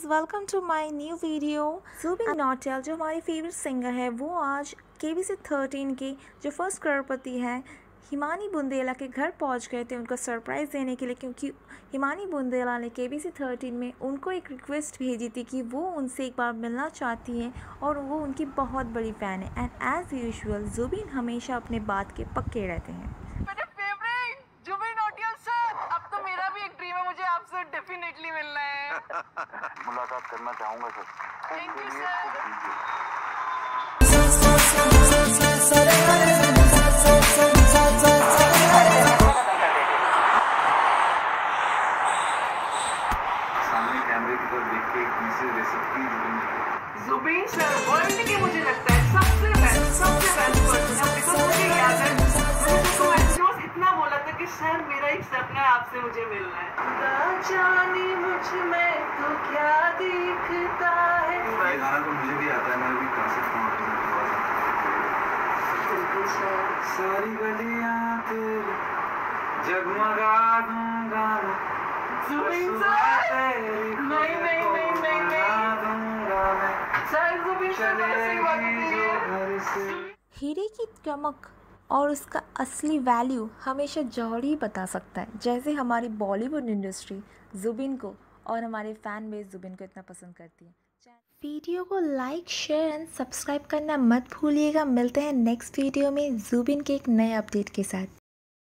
Welcome to my new video. Jubin Nautiyal जो हमारी favourite singer है वो आज केबीसी 13 के जो फर्स्ट करोड़पति है हिमानी बुंदेला के घर पहुंच गए थे उनको सरप्राइज़ देने के लिए, क्योंकि हिमानी बुंदेला ने केबीसी 13 में उनको एक रिक्वेस्ट भेजी थी कि वो उनसे एक बार मिलना चाहती हैं और वो उनकी बहुत बड़ी फ़ैन है। एंड एज़ यूजुअल जुबिन हमेशा अपने बात के पक्के रहते हैं। आपसे डेफिनेटली मिलना है। मुलाकात करना चाहूंगा सर। Thank you sir. सामने कैमरे की तरफ देख के एक मैसेज दे सकती है जुबिन सर वर्ल्ड के मुझे लगता है सबसे बेस्ट पर्सन है, बिकॉज़ मुझे याद है मैंने इतना बोला था कि सर मेरा एक सपना है आपसे मुझे मिलना है। खुदा जाने मुझ में तो क्या दिखता है। ये गाना तो मुझे भी आता है, मैं भी गा सकता हूँ। बिल्कुल सर। सारी गलियां तेरी जगमगा दूंगा जुबिन सर नहीं सर जुबिन सर ऐसी बात नहीं है। हीरे की चमक और उसका असली वैल्यू हमेशा जौहर ही बता सकता है। जैसे हमारी बॉलीवुड इंडस्ट्री जुबिन को और हमारे फ़ैन बेस जुबिन को इतना पसंद करती है। वीडियो को लाइक शेयर एंड सब्सक्राइब करना मत भूलिएगा। मिलते हैं नेक्स्ट वीडियो में जुबिन के एक नए अपडेट के साथ।